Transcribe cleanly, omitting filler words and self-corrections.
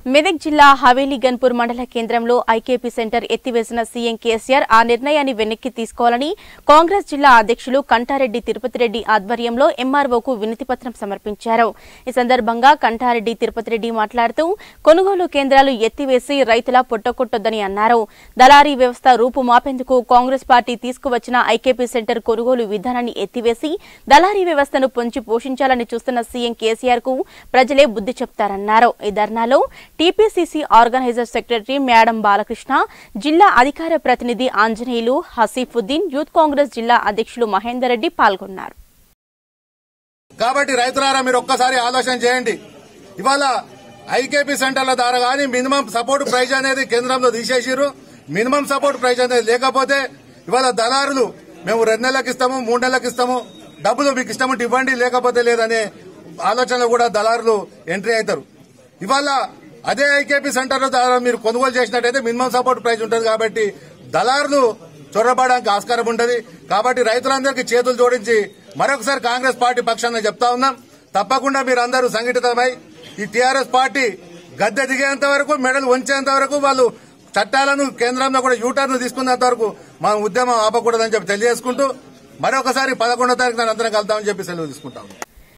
మెదక్ జిల్లా హవేలీ గన్పూర్ మండల కేంద్రంలో ఐకేపీ సెంటర్ ఎత్తివేసిన సీఎం కేసీఆర్ ఆ నిర్ణయాన్ని వెనక్కి తీసుకోవాలని కాంగ్రెస్ జిల్లా అధ్యక్షులు కంటారెడ్డి తిరుపతిరెడ్డి ఆధ్వర్యంలో ఎంఆర్ఓకు వినతిపత్రం సమర్పించారు. ఈ సందర్భంగా కంటారెడ్డి తిరుపతిరెడ్డి మాట్లాడుతూ కొనుగోలు కేంద్రాలు ఎత్తివేసి రైతుల పొట్టకొట్టొద్దని అన్నారు. దళారీ వ్యవస్థ రూపుమాపేందుకు కాంగ్రెస్ పార్టీ తీసుకువచ్చిన ఐకేపీ సెంటర్ కొనుగోలు విధానాన్ని ఎత్తివేసి దళారీ వ్యవస్థను పొంచి పోషించాలని చూస్తున్న సీఎం కేసీఆర్ కు ప్రజలే బుద్ధి చెప్తారన్నారు. ఈ ధర్నాలో TPCC organiser secretary madam Balakrishna, జిల్లా అధికార ప్రతినిధి ఆంజనేయులు, హసీఫుద్దీన్, యూత్ కాంగ్రెస్ జిల్లా అధ్యక్షులు మహేందర్ రెడ్డి పాల్గొన్నారు. కాబట్టి రైతులారా మీరు ఒక్కసారి ఆలోచన చేయండి. ఇవాళ ఐకేపీ సెంటర్ల ద్వారా గానీ మినిమం సపోర్ట్ ప్రైజ్ అనేది కేంద్రంలో తీసేసిరు. మినిమం సపోర్ట్ ప్రైజ్ అనేది లేకపోతే ఇవాళ దళారులు మేము 2 నెలలకు ఇస్తాము, 3 నెలలకు ఇస్తాము, డబ్బులు మీకు ఇష్టం ఇవ్వండి, లేకపోతే లేదనే ఆలోచనలో కూడా దళారులు ఎంట్రీ అవుతారు. ఇవాళ అదే ఐకేపీ సెంటర్ ద్వారా మీరు కొనుగోలు చేసినట్టయితే మినిమం సపోర్ట్ ప్రైజ్ ఉంటుంది. కాబట్టి దళారులు చొరబడడానికి ఆస్కారం ఉంటుంది. కాబట్టి రైతులందరికీ చేతులు జోడించి మరొకసారి కాంగ్రెస్ పార్టీ పక్షాన చెప్తా ఉన్నాం, తప్పకుండా మీరు అందరూ సంఘటితమై ఈ టీఆర్ఎస్ పార్టీ గద్దె దిగేంత వరకు, మెడలు వంచేంత వరకు, వాళ్ళు చట్టాలను కేంద్రంలో కూడా యూటర్న్ తీసుకున్నంత వరకు మన ఉద్యమం ఆపకూడదని చెప్పి తెలియజేసుకుంటూ మరొకసారి 11వ తారీఖున అందరం కలుద్దామని చెప్పి సెలవు తీసుకుంటాం.